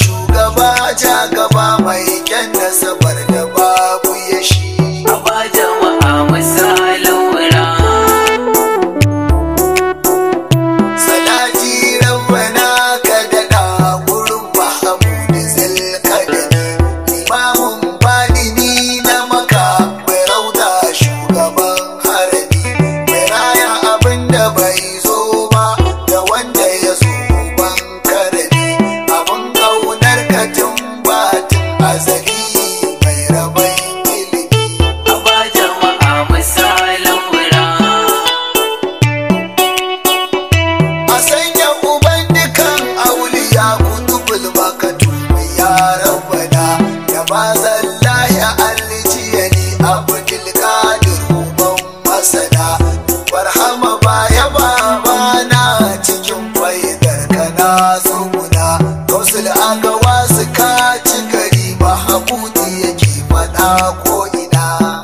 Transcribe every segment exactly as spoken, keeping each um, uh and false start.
shugaba ja gaba mai kyan nasabar da babu ya shi. A ba jama'a misalin wura. Salati rabbana ka daɗa gurin Mahamudu Zulkadani, limamin baɗini na Maka mai rauda shugaban harami, mai raya abin da bai zo ba da wanda ya zo ban karami, abin ƙaunar katin batin azali mai rabai ilimi. A ba jama'a misalin wura. A sanya uban dukan auliya kutubul makatumi ya rabbana, da ba zalla ya allijiyani abdul qadir uban masana, barhama baya babana cikin faidar kana zumuna, kausul agawa su kaci gari mahabudi yake fada ko ina.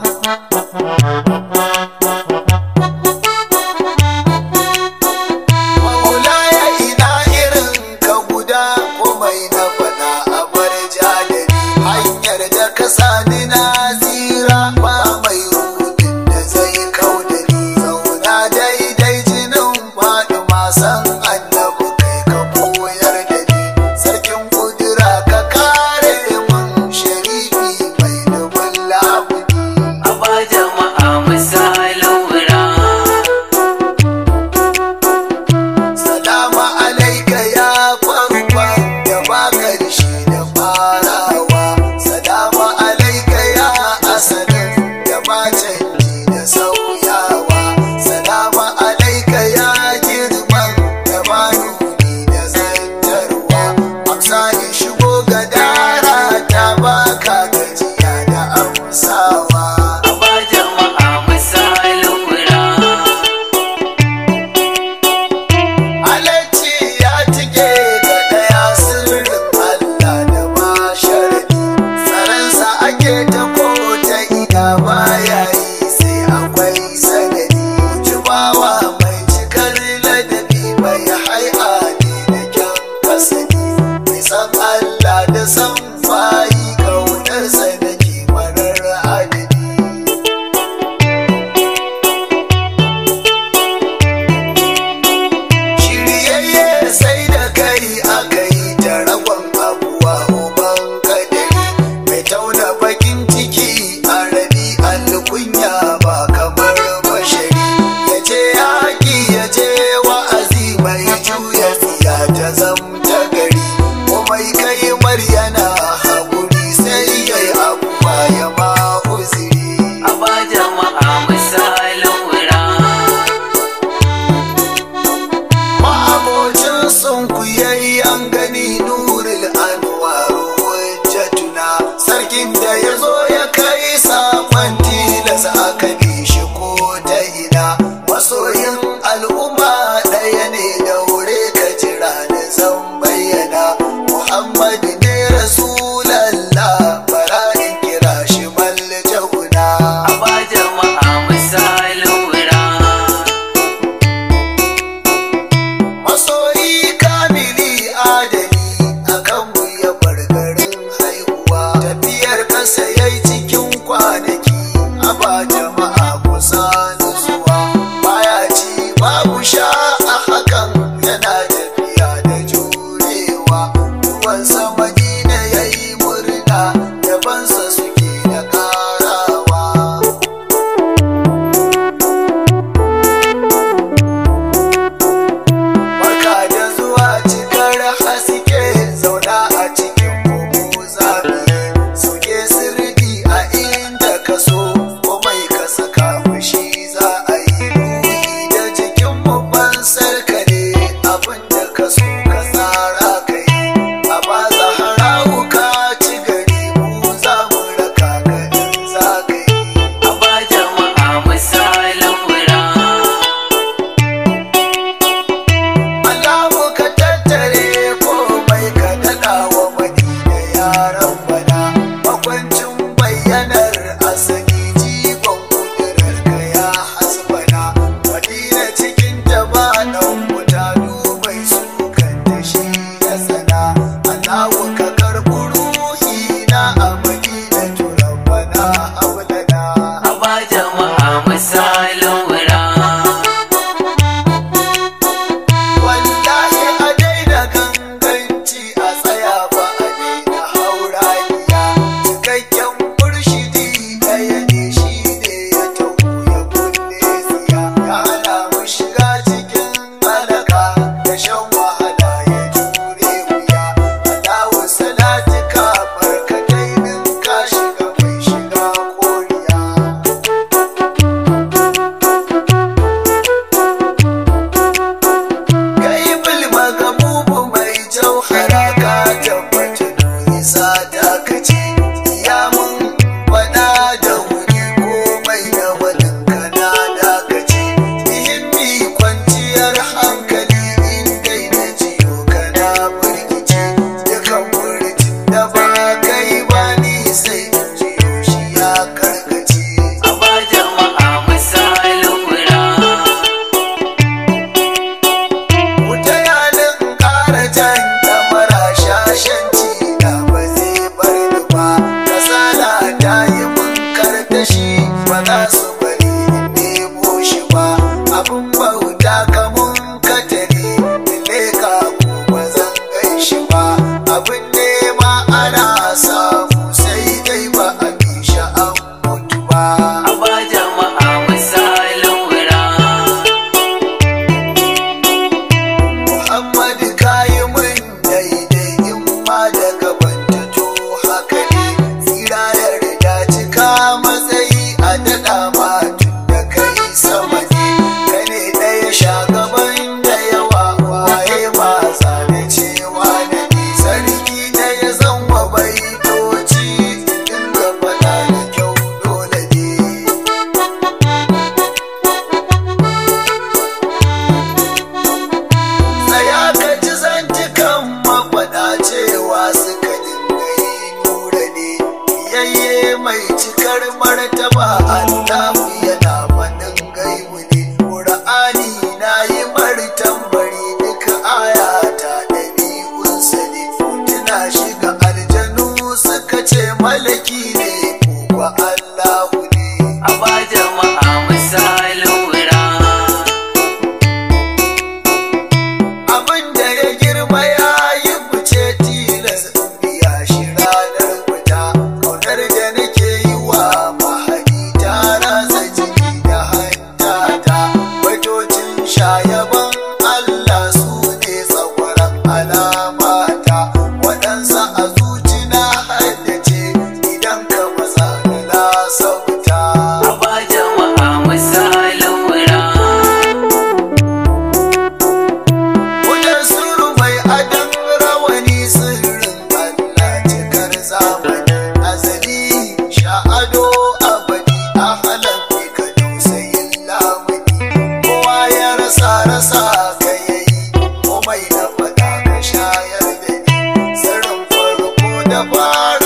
Maulaya ina irin ka guda komai na faɗa a bar jadari, hanyar da ka sani na zira ba mai rudin da zai kau da ni, zauna daidai jinin faɗi masan annabi kai ka koyar da ni, sarkin kudura ka kare mun sharifi mai dubin labudi. A ba jama'a misalin wura. Salama alaika ya farfa da baka shi da farawa, salama alaika ya asalin da ba canji da sauyawa, salama alaika ya girman da ba nuni da zantarwa, amsa in shigo ga dara ta baka gajiya da amsawa. A ba jama'a misalin wura. Halacci ya cike ga ɗaya sirrin Allah da ba sharadi, tsaransa ake ta ko ta ina baya yi sai akwai sanadi, jibawa mai cikar ladabi mai hai'a ne da kyan kasani, mai san Allah da san bayi ƙaunarsa da marar adadi. Shiryayye sai da kai aka yi ta ragon abuwa uban kadari, mai tauna bakin ciki a rabi alkunya ba kamar bashari, ya je yaƙi ya je wa'azi mai juya tsiya ta zamta gari, komai kai maryana haƙuri sai yayi abuwa ya ma uziri. A ba jama'a misalin wura. Ma'abocin sun ku yayi an gani nuril anwaru hujjatuna, sarkin da ya zo ya kai sakon tilas aka bi shi ko ta ina, masoyin al'umma ɗaya ne daure ka jira da zan bayyana, Muhammadu ne Rasulallah bara in kira shi maljahuna. A ba jama'a misalin wura. Masoyi kamili adali akan mu ya bar garin haihuwa, tafiyar kasa yayi cikin kwanaki a ba jama'a kusa nutsuwa, baya ci babu sha a hakan yana tafiya da jurewa, ruwan sama Madina yayi murna yabansa suke da karawa. Barka da zuwa cikar haske zauna a cikin bugu zabi, sauke sirri a inda ka so komai ka saka fushi za a yi, ruhi da jikin mu fansar ka ne abin da ka so ka tsara ka yi, a ba zahara ka ci gari mu za mu da ba kai ba ni sai in jiyo shi ya karkace. a ba jama'a misalin wura. Wuta yanin ƙara jan ɗamara shashanci na ba zai bar ni ba. Kasala ta yi mun karkashi ba za su bari in nemo shi ba. Abin bauta kamun katari in leka ko ba zan gan shi ba. Abin nema ana samu sai dai ba a bi shi an mutu ba. a ba jama'a misalin wura. Muhammadu kayi min daidai in ma daga banta to haka ne. Tsira yarda cika matsayi a daɗa ma tun da kai sama ne. Ka ne ɗaya shagaban da yawa waye ma zane cewa na ne. Sarki da ya zama baitoci dinga faɗa da kyau dole ne. Tsaya ka ji zantukan mafaɗa cewa suka dinga yi nura ne. Yayye mai cikar martaba Allahu yana faɗin gaibu ne. Ƙur'ani na yi martambari duka ayata ɗabi'unsa ne. Tuna shiga aljanu suka ce malaki ne ko kuwa Allahu ne. a ba jama'a misalin wura. Abin da ya girma ya yi fice tilas in biya shi ranar fita. Kaunar da nake yi wa mahadi ta rasa jini da hantata. Baitocin shayaban Allah su ne tsakwaran alamata. Waɗansa a zuci na haddace idan ka matsa da lasauta. a ba jama'a misalin wura. Wajen suru mai adon rawani sirrin Allah cikar zamani. Azali sha'ado abadi a halar ka tausayin lamuni. Kowa ya rasa rasa ka yayi komai na faɗa ka shayar da ni. Sirrin farko da fara